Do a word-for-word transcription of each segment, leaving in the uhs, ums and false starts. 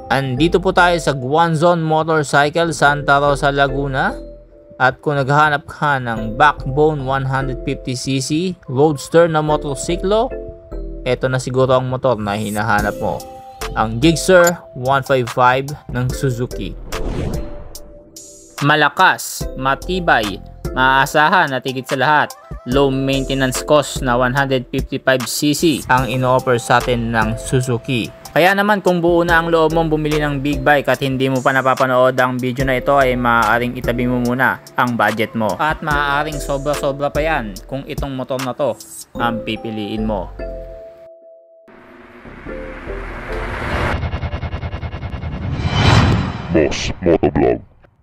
Andito po tayo sa Guanzon Motorcycle, Santa Rosa, Laguna. At kung naghahanap ka ng backbone one fifty c c roadster na motorsiklo, eto na siguro ang motor na hinahanap mo. Ang Gixxer one fifty-five ng Suzuki. Malakas, matibay, maaasahan at higit sa lahat, low maintenance cost na one fifty-five c c ang ino-offer sa atin ng Suzuki. Kaya naman kung buo na ang loob mong bumili ng big bike at hindi mo pa napapanood ang video na ito, ay maaaring itabi mo muna ang budget mo. At maaaring sobra-sobra pa yan kung itong motor na to ang pipiliin mo. Boss Motovlog.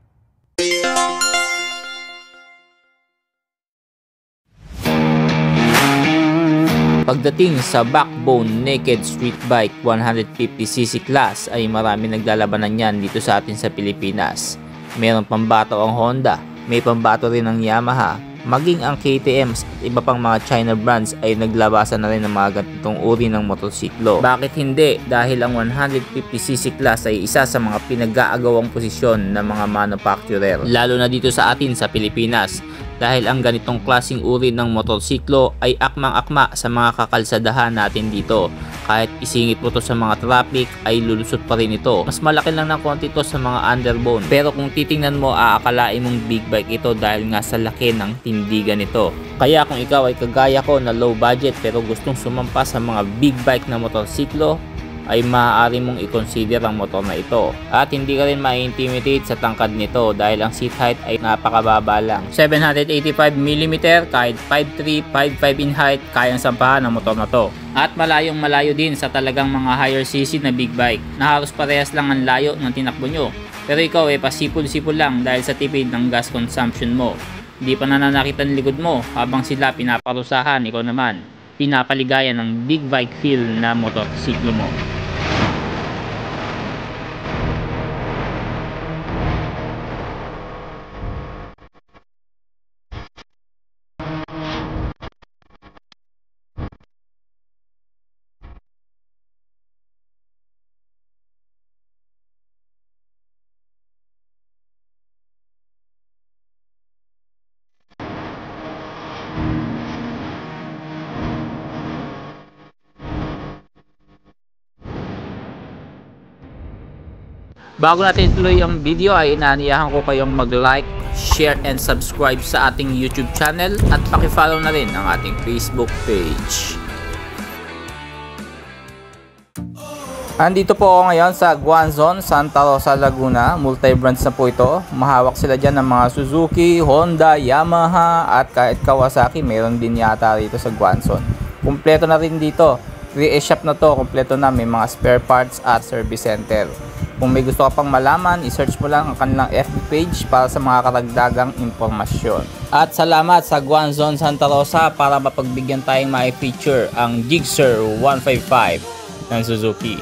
Pagdating sa backbone naked street bike one fifty c c class ay marami naglalabanan yan dito sa atin sa Pilipinas. Meron pambato ang Honda, may pambato rin ang Yamaha, maging ang K T M at iba pang mga China brands ay naglabasan na rin ng mga ganitong uri ng motorsiklo. Bakit hindi? Dahil ang one fifty c c class ay isa sa mga pinag-aagawang posisyon ng mga manufacturer, lalo na dito sa atin sa Pilipinas. Dahil ang ganitong klaseng uri ng motorsiklo ay akmang-akma sa mga kakalsadahan natin dito. Kahit isingit mo to sa mga traffic ay lulusot pa rin ito. Mas malaki lang ng konti to sa mga underbone. Pero kung titingnan mo, aakalain mong big bike ito dahil nga sa laki ng tindigan nito. Kaya kung ikaw ay kagaya ko na low budget pero gustong sumampa sa mga big bike na motorsiklo, ay maaari mong i-consider ang motor na ito. At hindi ka rin ma-intimidate sa tangkad nito dahil ang seat height ay napakababa lang. seven eighty-five millimeters, kahit five three, five five in height, kayang sampahan ng motor na to. At malayong malayo din sa talagang mga higher c c na big bike na halos parehas lang ang layo ng tinakbo nyo. Pero ikaw ay pasipul-sipul lang dahil sa tipid ng gas consumption mo. Hindi pa nananakit ang likod mo habang sila pinaparusahan, ikaw naman pinapaligayan ng big bike feel na motorsiklo mo. Bago natin ituloy ang video ay inaaniyahan ko kayong mag-like, share, and subscribe sa ating YouTube channel at paki-follow na rin ang ating Facebook page. Andito po ako ngayon sa Guanzon, Santa Rosa, Laguna. Multi-brands na po ito. Mahawak sila dyan ng mga Suzuki, Honda, Yamaha at kahit Kawasaki. Meron din yata rito sa Guanzon. Kumpleto na rin dito. three A shop na to. Kumpleto na. May mga spare parts at service center. Kung may gusto ka pang malaman, i-search mo lang ang kanilang F B page para sa mga karagdagang impormasyon. At salamat sa Guanzon, Santa Rosa para mapagbigyan tayong ma-feature ang Gixxer one fifty-five ng Suzuki.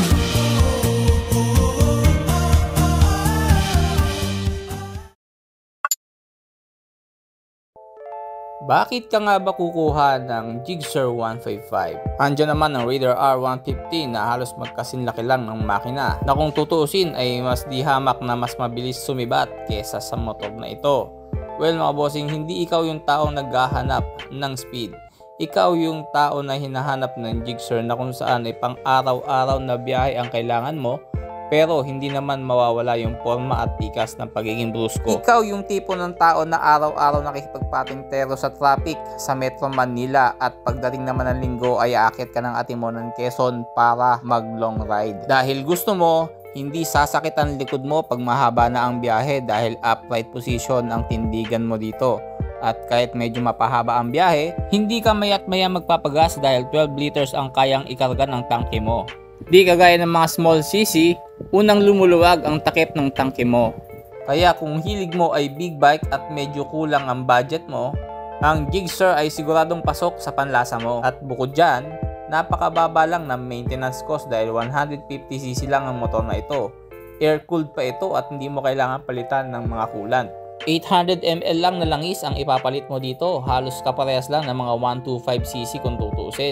Bakit ka nga ba kukuha ng Gixxer one fifty-five? Andiyan naman ang Raider R one fifty na halos magkasinlaki lang ng makina na kung tutuusin ay mas di hamak na mas mabilis sumibat kesa sa motor na ito. Well mga bossing, hindi ikaw yung taong naghahanap ng speed. Ikaw yung tao na hinahanap ng Gixxer na kung saan ay pang araw-araw na biyahe ang kailangan mo, pero hindi naman mawawala yung forma at tikas ng pagiging brusko. Ikaw yung tipo ng tao na araw-araw nakikipagpatintero sa traffic sa Metro Manila at pagdating naman ng linggo ay aakyat ka ng Atimonan, Quezon para mag long ride. Dahil gusto mo, hindi sasakit ang likod mo pag mahaba na ang biyahe dahil upright position ang tindigan mo dito. At kahit medyo mapahaba ang biyahe, hindi ka mayat maya magpapagas dahil twelve liters ang kayang ikarga ng tangke mo. Di kagaya ng mga small c c, unang lumuluwag ang takip ng tangke mo. Kaya kung hilig mo ay big bike at medyo kulang ang budget mo, ang Gixxer ay siguradong pasok sa panlasa mo. At bukod dyan, napakababa lang ng maintenance cost dahil one fifty c c lang ang motor na ito. Air-cooled pa ito at hindi mo kailangan palitan ng mga coolant. eight hundred milliliters lang na langis ang ipapalit mo dito, halos kaparehas lang ng mga one twenty-five c c kung tutusin.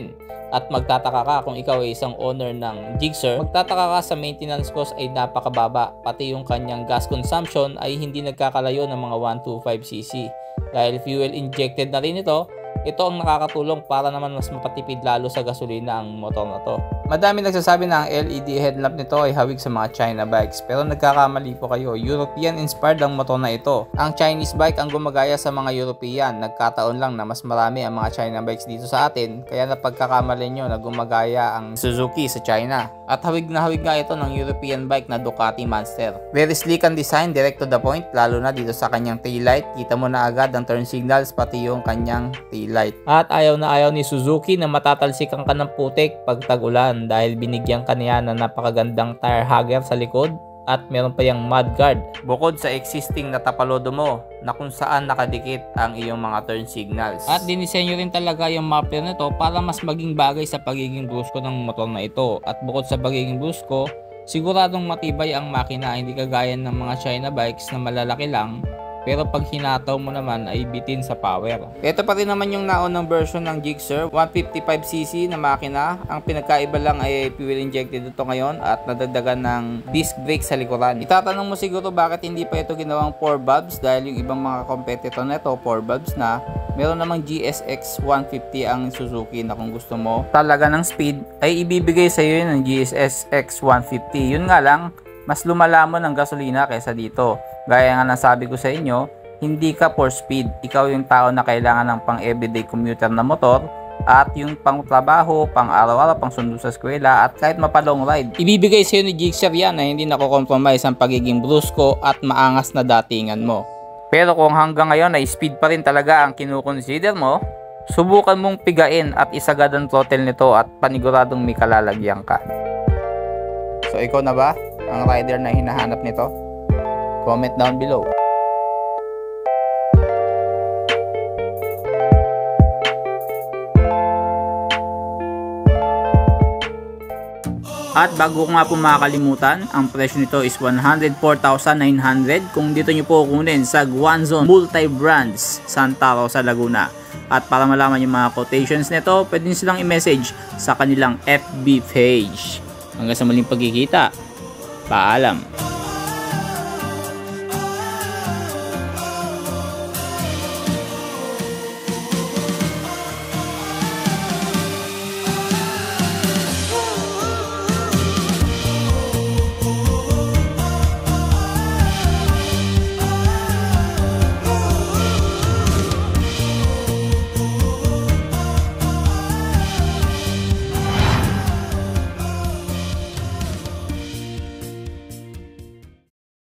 At magtataka ka kung ikaw ay isang owner ng Gixxer, magtataka ka sa maintenance cost ay napakababa, pati yung kanyang gas consumption ay hindi nagkakalayo ng mga one twenty-five c c. Dahil fuel injected na rin ito, ito ang nakakatulong para naman mas mapatipid lalo sa gasolina ang motor na to. Madami nagsasabi na ang L E D headlamp nito ay hawig sa mga China bikes, pero nagkakamali po kayo. European inspired ang motor na ito. Ang Chinese bike ang gumagaya sa mga European. Nagkataon lang na mas marami ang mga China bikes dito sa atin, kaya napagkakamali nyo na gumagaya ang Suzuki sa China. At hawig na hawig nga ito ng European bike na Ducati Monster. Very sleek ang design, direct to the point, lalo na dito sa kanyang taillight. Kita mo na agad ang turn signals, pati yung kanyang taillight. At ayaw na ayaw ni Suzuki na matatalsikan ka ng putik pag tag-ulan dahil binigyan ka niya ng napakagandang tire hugger sa likod at meron pa yung mudguard. Bukod sa existing na tapalodo mo na kung saan nakadikit ang iyong mga turn signals. At dinisenyo rin talaga yung muffler nito para mas maging bagay sa pagiging brusko ng motor na ito. At bukod sa pagiging brusko, siguradong matibay ang makina, hindi kagaya ng mga China bikes na malalaki lang, pero pag hinataw mo naman ay bitin sa power. Ito pa rin naman yung naunang version ng Gixxer, one fifty-five c c na makina. Ang pinagkaiba lang ay fuel injected ito ngayon at nadagdagan ng disc brake sa likuran. Itatanong mo siguro bakit hindi pa ito ginawang four valves, dahil yung ibang mga competitor na ito four valves na. Meron namang G S X one fifty ang Suzuki na kung gusto mo talaga ng speed ay ibibigay sa iyo ng G S X one fifty. Yun nga lang, mas lumalamon ang gasolina kaysa dito. Gaya nga nasabi ko sa inyo, hindi ka for speed. Ikaw yung tao na kailangan ng pang everyday commuter na motor at yung pang trabaho, pang araw-araw, pang sundo sa eskwela at kahit mapalong ride. Ibibigay sa iyo ni Gixxer yan na hindi nako-compromise ang pagiging brusko at maangas na datingan mo. Pero kung hanggang ngayon ay speed pa rin talaga ang kinukonsider mo, subukan mong pigain at isagad ang throttle nito at paniguradong may kalalagyan ka. So ikaw na ba ang rider na hinahanap nito? Comment down below. At bago ko nga po makakalimutan, ang presyo nito is one hundred four thousand nine hundred kung dito nyo po kunin sa Guanzon Multi-Brands, Santa Rosa, Laguna. At para malaman yung mga quotations nito, pwede nyo silang i-message sa kanilang F B page. Hanggang sa muling pagkikita, paalam.